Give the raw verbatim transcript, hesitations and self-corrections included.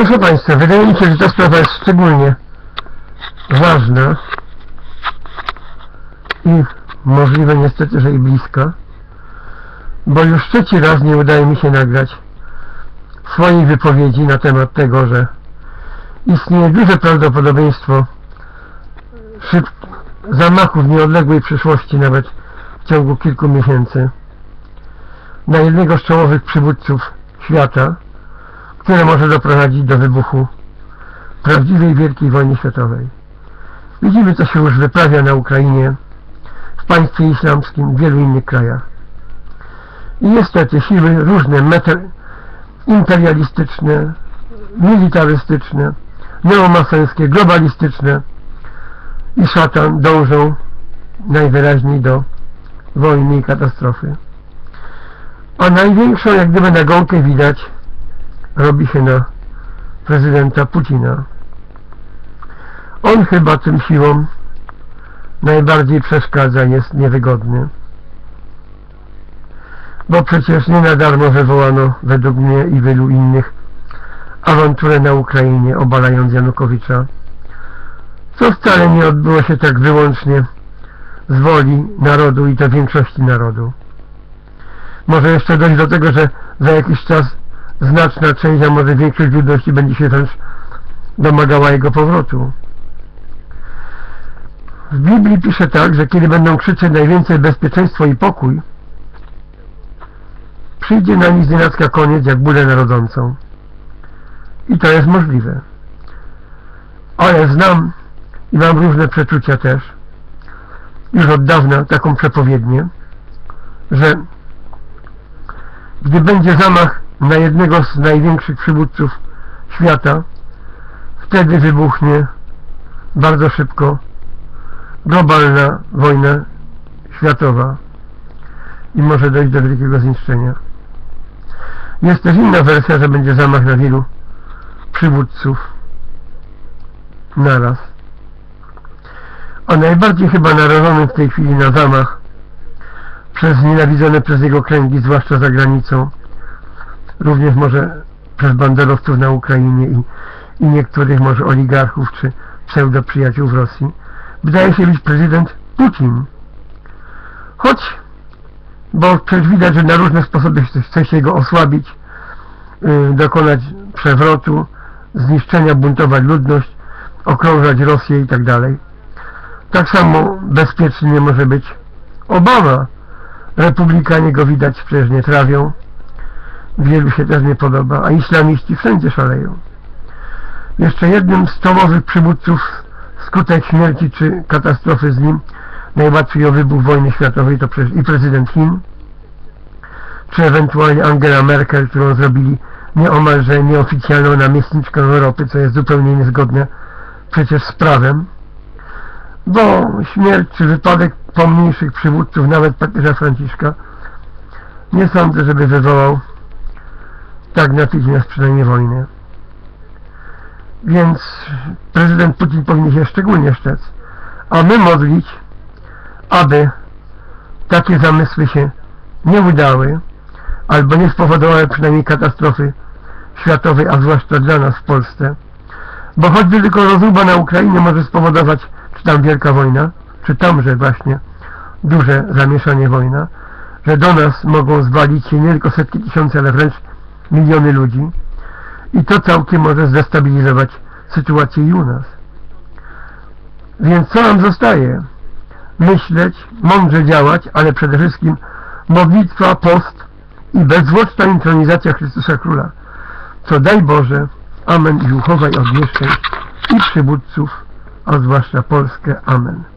Proszę Państwa, wydaje mi się, że ta sprawa jest szczególnie ważna i możliwe niestety, że i bliska, bo już trzeci raz nie udaje mi się nagrać swojej wypowiedzi na temat tego, że istnieje duże prawdopodobieństwo szyb... zamachu w nieodległej przyszłości, nawet w ciągu kilku miesięcy, na jednego z czołowych przywódców świata, które może doprowadzić do wybuchu prawdziwej wielkiej wojny światowej. Widzimy, co się już wyprawia na Ukrainie, w państwie islamskim, w wielu innych krajach. I niestety siły różne, imperialistyczne, militarystyczne, neomasońskie, globalistyczne i szatan dążą najwyraźniej do wojny i katastrofy. A największą, jak gdyby nagonkę widać, robi się na prezydenta Putina. On chyba tym siłom najbardziej przeszkadza, jest niewygodny. Bo przecież nie na darmo wywołano, według mnie i wielu innych, awanturę na Ukrainie, obalając Janukowycza, co wcale nie odbyło się tak wyłącznie z woli narodu i to większości narodu. Może jeszcze dojść do tego, że za jakiś czas znaczna część, a może większość ludności będzie się wręcz domagała jego powrotu. W Biblii pisze tak, że kiedy będą krzyczeć najwięcej bezpieczeństwo i pokój, przyjdzie na nich znienacka koniec jak bóle narodzącą. I to jest możliwe. Ale znam i mam różne przeczucia też, już od dawna taką przepowiednię, że gdy będzie zamach na jednego z największych przywódców świata, wtedy wybuchnie bardzo szybko globalna wojna światowa i może dojść do wielkiego zniszczenia. Jest też inna wersja, że będzie zamach na wielu przywódców naraz. A najbardziej chyba narażonym w tej chwili na zamach przez znienawidzone przez jego kręgi, zwłaszcza za granicą, również może przez banderowców na Ukrainie i, i niektórych może oligarchów czy pseudoprzyjaciół w Rosji, wydaje się być prezydent Putin. Choć, bo przecież widać, że na różne sposoby chce się go osłabić, yy, dokonać przewrotu, zniszczenia, buntować ludność, okrążać Rosję i tak dalej. Tak samo bezpiecznie nie może być Obama. Republikanie go widać przecież nie trawią, wielu się też nie podoba, a islamiści wszędzie szaleją. Jeszcze jednym z czołowych przywódców skutek śmierci czy katastrofy z nim, najłatwiej o wybuch wojny światowej, to przecież i prezydent Chin, czy ewentualnie Angela Merkel, którą zrobili nieomalże nieoficjalną namiestniczkę Europy, co jest zupełnie niezgodne przecież z prawem, bo śmierć czy wypadek pomniejszych przywódców, nawet papieża Franciszka, nie sądzę, żeby wywołał tak natychmiast przynajmniej wojnę. Więc prezydent Putin powinien się szczególnie szczec, a my modlić, aby takie zamysły się nie udały, albo nie spowodowały przynajmniej katastrofy światowej, a zwłaszcza dla nas w Polsce, bo choćby tylko rozruba na Ukrainie może spowodować, czy tam wielka wojna, czy tamże właśnie duże zamieszanie wojna, że do nas mogą zwalić się nie tylko setki tysięcy, ale wręcz miliony ludzi i to całkiem może zdestabilizować sytuację i u nas. Więc co nam zostaje? Myśleć, mądrze działać, ale przede wszystkim modlitwa, post i bezzwłoczna intronizacja Chrystusa Króla. Co daj Boże, amen, i uchowaj od nieszczęść i przywódców, a zwłaszcza Polskę, amen.